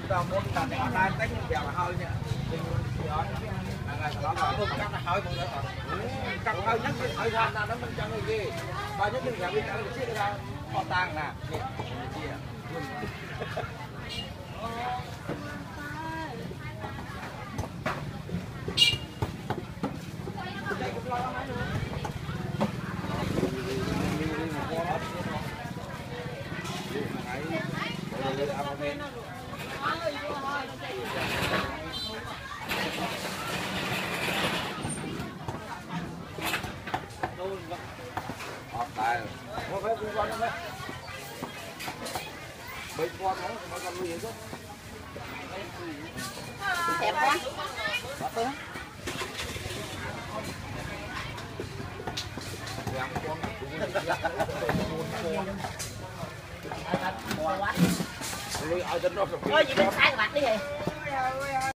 tao muốn là để online tách dẻo là hơi nhá. Ngày đó là không cắt là hơi cũng được rồi. Cắt hơi nhất cái hơi than ra nó bên trong cái gì. Bao nhiêu cái bên trong cái chiếc ra họ tàng nè. Mấy con nó còn nuôi chứ. Đẹp quá. Bắt tới. Thôi gì bên sai bạch đi vậy.